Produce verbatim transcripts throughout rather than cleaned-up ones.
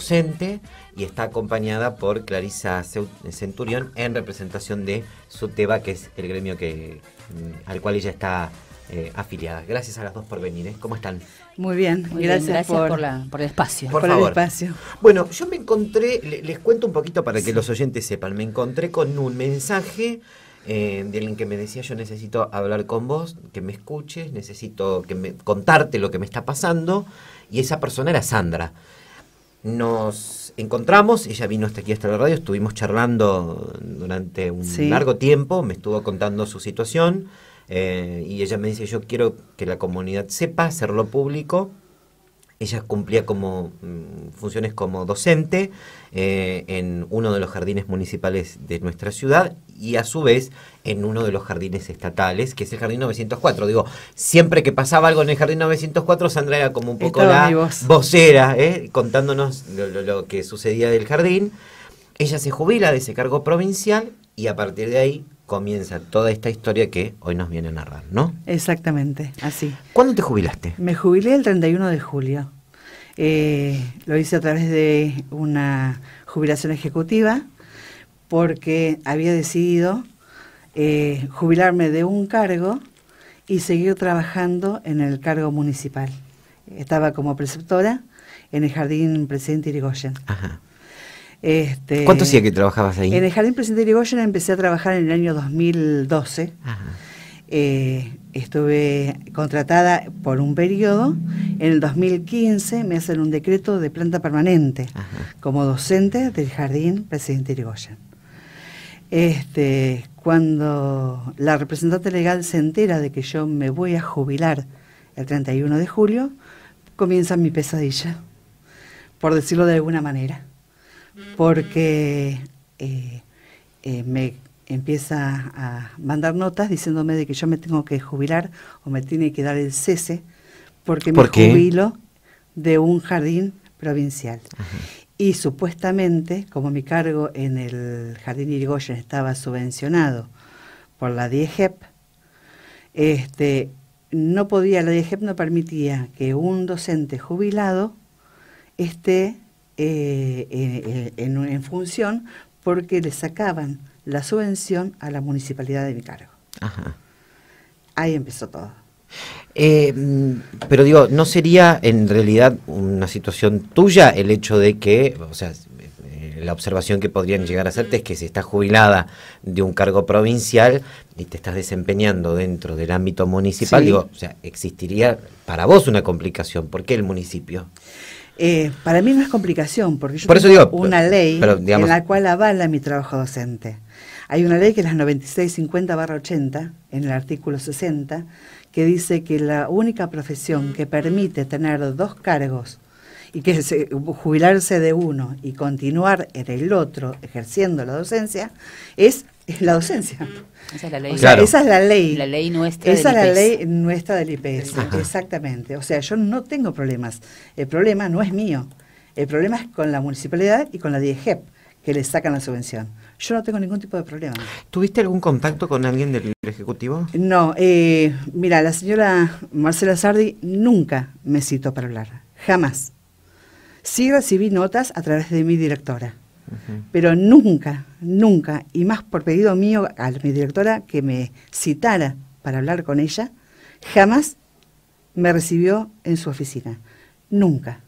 docente y está acompañada por Clarisa Centurión en representación de SUTEBA, que es el gremio que, al cual ella está eh, afiliada. Gracias a las dos por venir, ¿eh? ¿Cómo están? Muy bien, Muy gracias, bien, gracias por, por, la, por el espacio. Por, por favor. el espacio. Bueno, yo me encontré, le, les cuento un poquito para que sí. los oyentes sepan, me encontré con un mensaje eh, de alguien que me decía: yo necesito hablar con vos, que me escuches, necesito que me, contarte lo que me está pasando, y esa persona era Sandra. Nos encontramos, ella vino hasta aquí, hasta la radio, estuvimos charlando durante un sí. largo tiempo, me estuvo contando su situación, eh, y ella me dice: yo quiero que la comunidad sepa, hacerlo público. Ella cumplía como mm, funciones como docente eh, en uno de los jardines municipales de nuestra ciudad y a su vez en uno de los jardines estatales, que es el Jardín novecientos cuatro. Digo, siempre que pasaba algo en el Jardín novecientos cuatro, Sandra era como un poco Estaba la voz. vocera, eh, contándonos lo, lo, lo que sucedía del jardín. Ella se jubila de ese cargo provincial y a partir de ahí comienza toda esta historia que hoy nos viene a narrar, ¿no? Exactamente, así. ¿Cuándo te jubilaste? Me jubilé el treinta y uno de julio. Eh, lo hice a través de una jubilación ejecutiva porque había decidido eh, jubilarme de un cargo y seguir trabajando en el cargo municipal. Estaba como preceptora en el Jardín Presidente Irigoyen. Ajá. Este, ¿Cuánto hacía que trabajabas ahí? En el Jardín Presidente Irigoyen empecé a trabajar en el año dos mil doce. Ajá. Eh, estuve contratada por un periodo. En el dos mil quince me hacen un decreto de planta permanente Ajá. como docente del Jardín Presidente Irigoyen. Este, cuando la representante legal se entera de que yo me voy a jubilar el treinta y uno de julio, comienza mi pesadilla, por decirlo de alguna manera. Porque eh, eh, me empieza a mandar notas diciéndome de que yo me tengo que jubilar o me tiene que dar el cese porque ¿Por me qué? jubilo de un jardín provincial. Ajá. Y supuestamente, como mi cargo en el Jardín Irigoyen estaba subvencionado por la D I E G E P, este, no podía, la D I E G E P no permitía que un docente jubilado esté Eh, eh, en, en función porque le sacaban la subvención a la municipalidad de mi cargo. Ajá. Ahí empezó todo. Eh, pero digo, ¿no sería en realidad una situación tuya el hecho de que, o sea, eh, la observación que podrían llegar a hacerte es que si estás jubilada de un cargo provincial y te estás desempeñando dentro del ámbito municipal, sí. digo, o sea, existiría para vos una complicación? ¿Por qué el municipio? Eh, para mí no es complicación, porque yo Por tengo eso digo, una ley pero, digamos, en la cual avala mi trabajo docente. Hay una ley que es la noventa y seis cincuenta barra ochenta, en el artículo sesenta, que dice que la única profesión que permite tener dos cargos y que se, jubilarse de uno y continuar en el otro ejerciendo la docencia es, es la docencia. Esa es la ley. O sea, Claro. esa es la ley. La ley nuestra Esa es del la I P E S. ley nuestra del I P E S, Ajá. exactamente. O sea, yo no tengo problemas. El problema no es mío. El problema es con la municipalidad y con la D I E G E P, que le sacan la subvención. Yo no tengo ningún tipo de problema. ¿Tuviste algún contacto con alguien del Ejecutivo? No, eh, mira, la señora Marcela Sardi nunca me citó para hablar. Jamás. Sí recibí notas a través de mi directora. Uh-huh. Pero nunca, nunca, y más por pedido mío a mi directora que me citara para hablar con ella, jamás me recibió en su oficina. Nunca.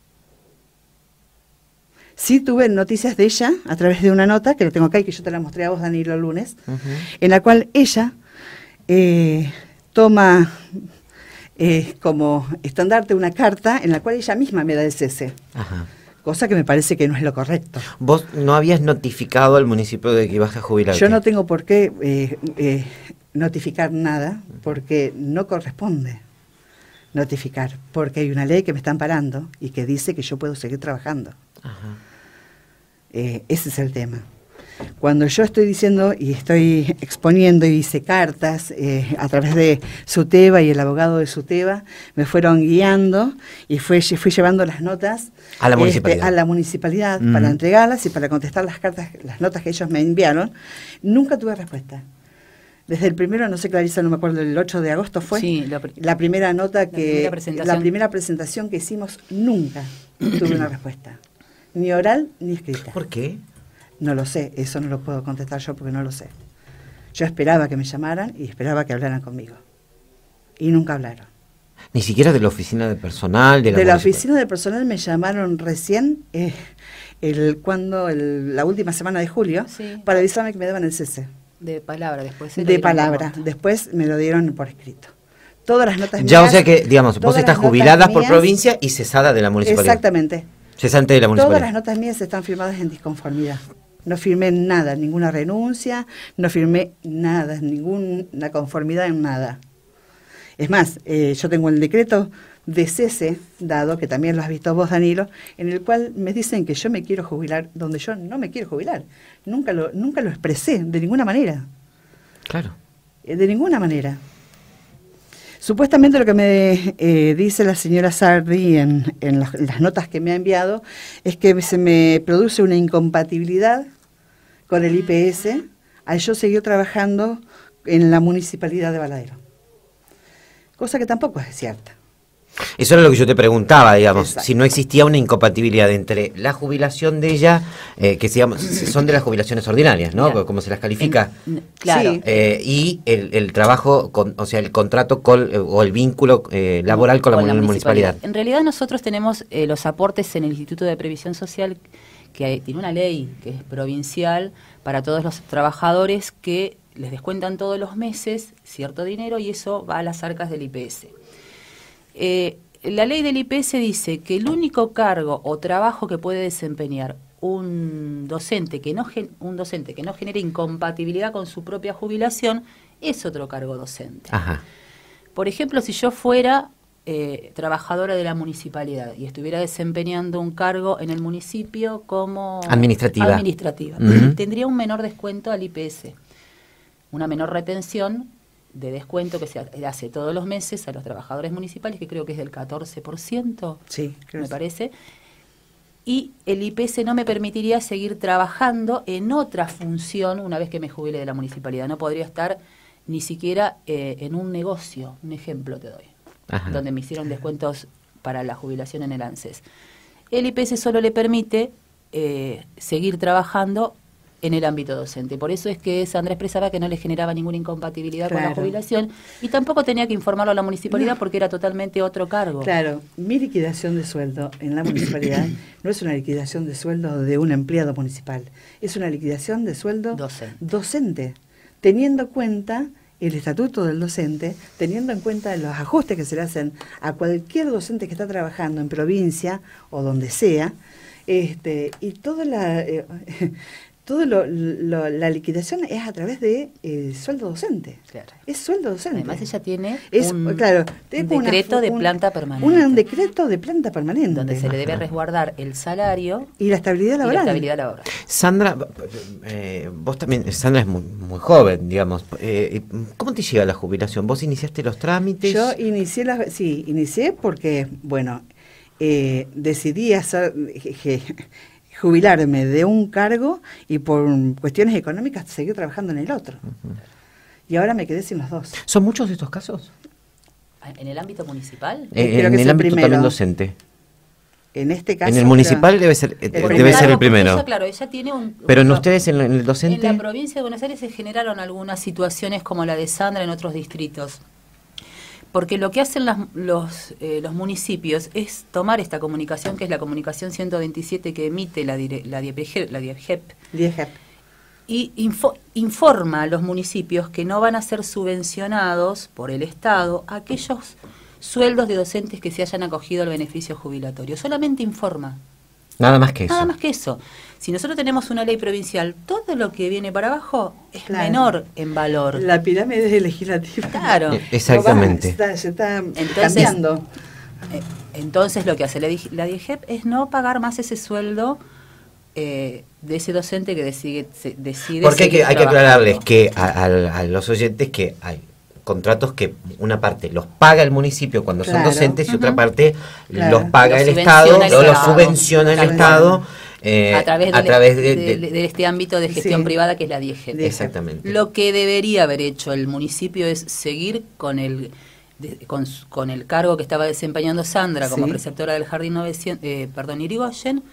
Sí tuve noticias de ella a través de una nota, que la tengo acá y que yo te la mostré a vos, Danilo, el lunes, uh-huh. en la cual ella eh, toma eh, como estandarte una carta en la cual ella misma me da el cese. Ajá. Cosa que me parece que no es lo correcto. ¿Vos no habías notificado al municipio de que ibas a jubilarte? Yo no tengo por qué eh, eh, notificar nada, porque no corresponde notificar, porque hay una ley que me está amparando y que dice que yo puedo seguir trabajando. Ajá. Eh, ese es el tema. Cuando yo estoy diciendo y estoy exponiendo y hice cartas eh, a través de SUTEBA y el abogado de SUTEBA, me fueron guiando y fue, fui llevando las notas a la municipalidad, este, a la municipalidad mm. para entregarlas y para contestar las cartas, las notas que ellos me enviaron. Nunca tuve respuesta. Desde el primero, no sé, Clarisa, no me acuerdo, el ocho de agosto fue sí, la, la primera nota la que primera presentación. la primera presentación que hicimos, nunca tuve una respuesta. ni oral ni escrita. ¿Por qué? No lo sé, eso no lo puedo contestar yo porque no lo sé. Yo esperaba que me llamaran y esperaba que hablaran conmigo. Y nunca hablaron. Ni siquiera de la oficina de personal. De la, de la oficina de personal me llamaron recién, eh, el, cuando el, la última semana de julio, sí, para avisarme que me daban el cese. De palabra, después. De palabra, después me lo dieron por escrito. Todas las notas ya, mías. O sea que, digamos, vos estás jubilada por mías, provincia y cesada de la municipalidad. Exactamente. Cesante de la municipalidad. Todas las notas mías están firmadas en disconformidad. No firmé nada, ninguna renuncia, no firmé nada, ninguna conformidad en nada. Es más, eh, yo tengo el decreto de cese dado, que también lo has visto vos, Danilo, en el cual me dicen que yo me quiero jubilar donde yo no me quiero jubilar. Nunca lo, nunca lo expresé, de ninguna manera. Claro. Eh, de ninguna manera. Supuestamente lo que me eh, dice la señora Sardi en, en las, las notas que me ha enviado es que se me produce una incompatibilidad con el I P S al yo seguir trabajando en la municipalidad de Baladero. Cosa que tampoco es cierta. Eso era lo que yo te preguntaba, digamos, Exacto. si no existía una incompatibilidad entre la jubilación de ella, eh, que digamos, son de las jubilaciones ordinarias, ¿no? Mira, como se las califica. En, claro. Sí. Eh, y el, el trabajo, con, o sea, el contrato con, eh, o el vínculo eh, laboral con, con la, la municipalidad. municipalidad. En realidad nosotros tenemos eh, los aportes en el Instituto de Previsión Social, que hay, tiene una ley que es provincial para todos los trabajadores que les descuentan todos los meses cierto dinero y eso va a las arcas del I P S. Eh, la ley del I P S dice que el único cargo o trabajo que puede desempeñar un docente que no un docente que no genere incompatibilidad con su propia jubilación es otro cargo docente. Ajá. Por ejemplo, si yo fuera eh, trabajadora de la municipalidad y estuviera desempeñando un cargo en el municipio como administrativa, administrativa uh-huh. tendría un menor descuento al I P S, una menor retención de descuento que se hace todos los meses a los trabajadores municipales, que creo que es del catorce por ciento, sí, creo me sí. parece, y el I P S no me permitiría seguir trabajando en otra función una vez que me jubile de la municipalidad. No podría estar ni siquiera eh, en un negocio, un ejemplo te doy, Ajá. donde me hicieron descuentos para la jubilación en el ANSES. El I P S solo le permite eh, seguir trabajando en el ámbito docente. Por eso es que Sandra expresaba que no le generaba ninguna incompatibilidad claro. con la jubilación y tampoco tenía que informarlo a la municipalidad no. porque era totalmente otro cargo. Claro, mi liquidación de sueldo en la municipalidad no es una liquidación de sueldo de un empleado municipal, es una liquidación de sueldo docente, docente teniendo en cuenta el estatuto del docente, teniendo en cuenta los ajustes que se le hacen a cualquier docente que está trabajando en provincia o donde sea, este y toda la... Eh, Todo lo, lo, la liquidación es a través de eh, sueldo docente. Claro. Es sueldo docente. Además ella tiene es, un, claro, un decreto una, de un, planta permanente. Un, un decreto de planta permanente. Donde se le debe resguardar el salario y la estabilidad laboral. Y la estabilidad laboral. Sandra, eh, vos también, Sandra es muy, muy joven, digamos. Eh, ¿Cómo te llega la jubilación? ¿Vos iniciaste los trámites? Yo inicié, la, sí, inicié porque, bueno, eh, decidí hacer... Je, jubilarme de un cargo y por cuestiones económicas seguir trabajando en el otro. Uh-huh. Y ahora me quedé sin los dos. ¿Son muchos de estos casos? ¿En el ámbito municipal? Eh, en el, el ámbito también docente. En este caso... En el municipal pero, debe ser, eh, debe claro, ser el primero. Ella, claro, ella tiene un, pero en un, ustedes, en, en el docente... En la provincia de Buenos Aires se generaron algunas situaciones como la de Sandra en otros distritos. Porque lo que hacen las, los, eh, los municipios es tomar esta comunicación, que es la comunicación ciento veintisiete que emite la, dire, la, DIEPGEP, la DIEPGEP, DIEPGEP, y info, informa a los municipios que no van a ser subvencionados por el Estado aquellos sueldos de docentes que se hayan acogido al beneficio jubilatorio. Solamente informa. Nada más que eso. Nada más que eso. Si nosotros tenemos una ley provincial, todo lo que viene para abajo es claro. menor en valor. La pirámide legislativa. Claro. Exactamente. No va, está, se está entonces, cambiando. Eh, entonces lo que hace la, la DIEPGEP es no pagar más ese sueldo eh, de ese docente que decide... Se, decide Porque hay que, hay que aclararles que a, a, a los oyentes que hay docentes que una parte los paga el municipio cuando claro. son docentes y uh-huh. otra parte claro. los paga los el Estado, o los subvenciona el Estado eh, a través, a de, través de, de, de, de este ámbito de gestión sí. privada que es la DIEPGEP. Exactamente. Lo que debería haber hecho el municipio es seguir con el de, con, con el cargo que estaba desempeñando Sandra como sí. preceptora del Jardín novecientos, eh, perdón, Irigoyen,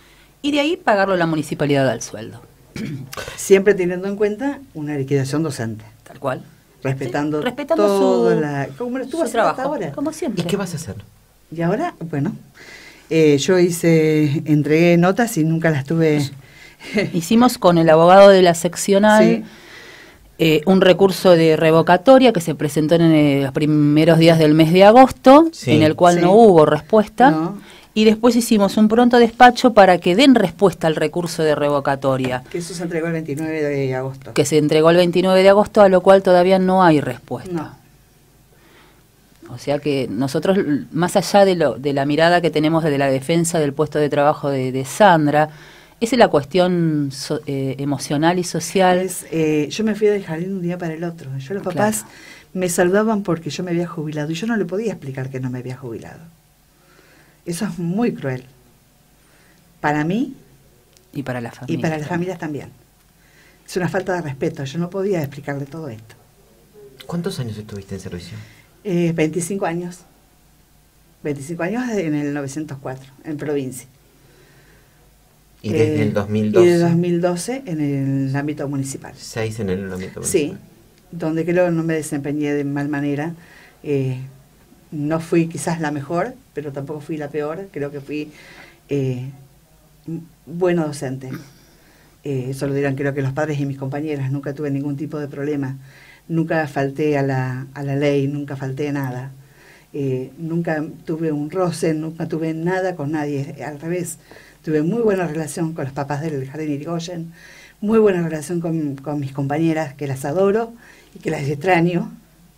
y de ahí pagarlo a la municipalidad al sueldo. Siempre teniendo en cuenta una liquidación docente. Tal cual. Respetando, sí, respetando todo su, la, como lo estuvo su trabajo, hasta ahora. Como siempre. ¿Y qué vas a hacer? Y ahora, bueno, eh, yo hice, entregué notas y nunca las tuve. Hicimos con el abogado de la seccional Sí. eh, un recurso de revocatoria que se presentó en eh, los primeros días del mes de agosto, Sí. en el cual Sí. no hubo respuesta. No. Y después hicimos un pronto despacho para que den respuesta al recurso de revocatoria, Que eso se entregó el veintinueve de agosto. que se entregó el veintinueve de agosto, a lo cual todavía no hay respuesta. No. O sea que nosotros, más allá de, lo, de la mirada que tenemos desde la defensa del puesto de trabajo de, de Sandra, esa es la cuestión so, eh, emocional y social. Es, eh, yo me fui del jardín un día para el otro. Yo los papás Claro. me saludaban porque yo me había jubilado y yo no le podía explicar que no me había jubilado. Eso es muy cruel. Para mí Y para la familia. y para las familias también. Es una falta de respeto. Yo no podía explicarle todo esto. ¿Cuántos años estuviste en servicio? Eh, veinticinco años. veinticinco años en el novecientos cuatro, en provincia. ¿Y desde Eh, el dos mil doce? Y desde dos mil doce en el ámbito municipal. Seis en el ámbito Sí, municipal. donde creo que no me desempeñé de mal manera. Eh, no fui quizás la mejor, pero tampoco fui la peor. Creo que fui eh, bueno docente. Eh, eso lo dirán creo que los padres y mis compañeras. Nunca tuve ningún tipo de problema. Nunca falté a la, a la ley, nunca falté a nada. Eh, nunca tuve un roce, nunca tuve nada con nadie. Al revés, tuve muy buena relación con los papás del Jardín Irigoyen, muy buena relación con, con mis compañeras, que las adoro y que las extraño.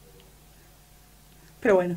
Pero bueno.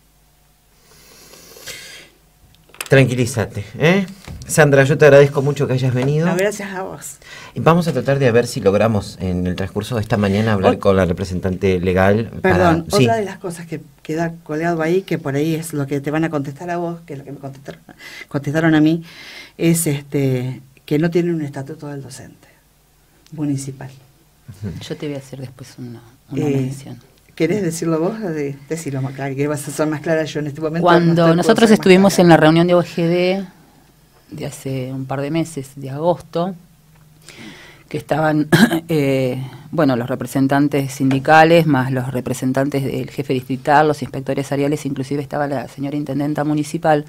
Tranquilízate, ¿eh? Sandra, yo te agradezco mucho que hayas venido. No, gracias a vos. Y vamos a tratar de ver si logramos en el transcurso de esta mañana hablar O- con la representante legal. Perdón, para... sí. otra de las cosas que queda colgado ahí, que por ahí es lo que te van a contestar a vos, que es lo que me contestaron, contestaron a mí, es este que no tienen un estatuto del docente municipal. Yo te voy a hacer después una, una Eh, mención. ¿Querés decirlo vos? De, decirlo más claro, que vas a ser más clara yo en este momento. Cuando no estoy- nosotros puedo ser más estuvimos clara. en la reunión de O G D de hace un par de meses, de agosto, que estaban, eh, bueno, los representantes sindicales, más los representantes del jefe distrital, los inspectores áreales, inclusive estaba la señora intendenta municipal.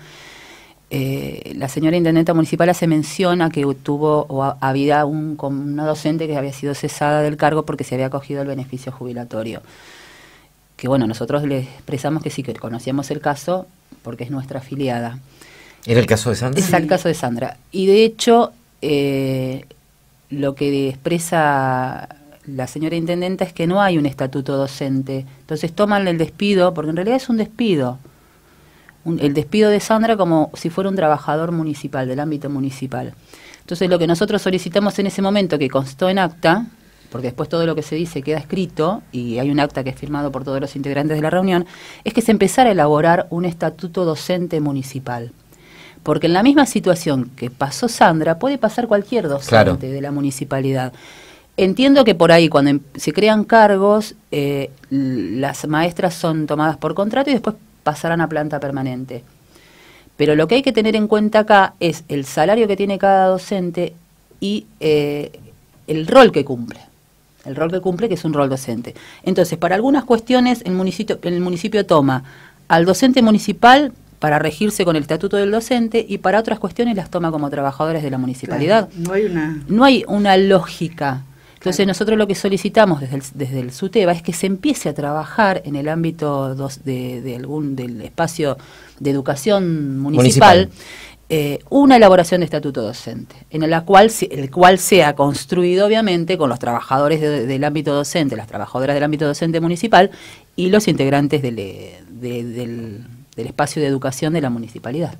Eh, la señora intendenta municipal hace mención a que tuvo o a- había un, con una docente que había sido cesada del cargo porque se había acogido el beneficio jubilatorio. Que bueno, nosotros le expresamos que sí, que conocíamos el caso porque es nuestra afiliada. ¿Era el caso de Sandra? Es el caso de Sandra. Y de hecho, eh, lo que expresa la señora intendenta es que no hay un estatuto docente. Entonces toman el despido, porque en realidad es un despido. Un- el despido de Sandra como si fuera un trabajador municipal, del ámbito municipal. Entonces lo que nosotros solicitamos en ese momento, que constó en acta, porque después todo lo que se dice queda escrito, y hay un acta que es firmado por todos los integrantes de la reunión, es que se empezara a elaborar un estatuto docente municipal. Porque en la misma situación que pasó Sandra, puede pasar cualquier docente Claro. de la municipalidad. Entiendo que por ahí, cuando em- se crean cargos, eh, l- las maestras son tomadas por contrato y después pasarán a planta permanente. Pero lo que hay que tener en cuenta acá es el salario que tiene cada docente y eh, el rol que cumple. El rol que cumple, que es un rol docente. Entonces, para algunas cuestiones, el municipio, el municipio toma al docente municipal para regirse con el estatuto del docente y para otras cuestiones las toma como trabajadores de la municipalidad. Claro, no hay una... No hay una lógica. Entonces Claro. nosotros lo que solicitamos desde el, desde el SUTEBA es que se empiece a trabajar en el ámbito dos- de, de algún del espacio de educación municipal, Municipal. eh, una elaboración de estatuto docente, en la cual se- el cual sea construido obviamente con los trabajadores de- del ámbito docente, las trabajadoras del ámbito docente municipal y los integrantes del, eh, de- del, del espacio de educación de la municipalidad.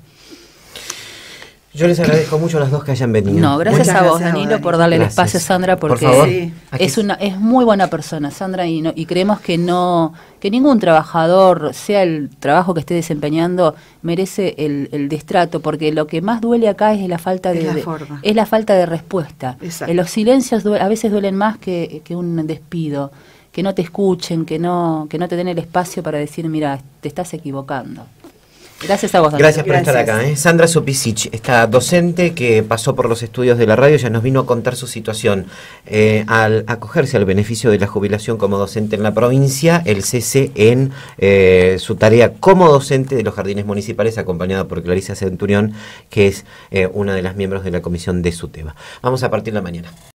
Yo les agradezco mucho a las dos que hayan venido. No, gracias Muchas a vos, gracias a vos, Danilo, Dani. por darle Gracias. el espacio a Sandra, Por porque favor. Sí. Aquí es una es muy buena persona, Sandra, y, no, y creemos que no que ningún trabajador, sea el trabajo que esté desempeñando, merece el, el destrato, porque lo que más duele acá es la falta Es de, la de- forma. es la falta de respuesta. Exacto. Eh, Los silencios due- a veces duelen más que, que un despido, que no te escuchen, que no que no te den el espacio para decir, mira, te estás equivocando. Gracias a vos, Daniel. Gracias por Gracias. estar acá. ¿eh? Sandra Supisic, esta docente que pasó por los estudios de la radio, ya nos vino a contar su situación. Eh, al acogerse al beneficio de la jubilación como docente en la provincia, el cese en eh, su tarea como docente de los jardines municipales, acompañada por Clarisa Centurión, que es eh, una de las miembros de la comisión de SUTEBA. Vamos a partir la mañana.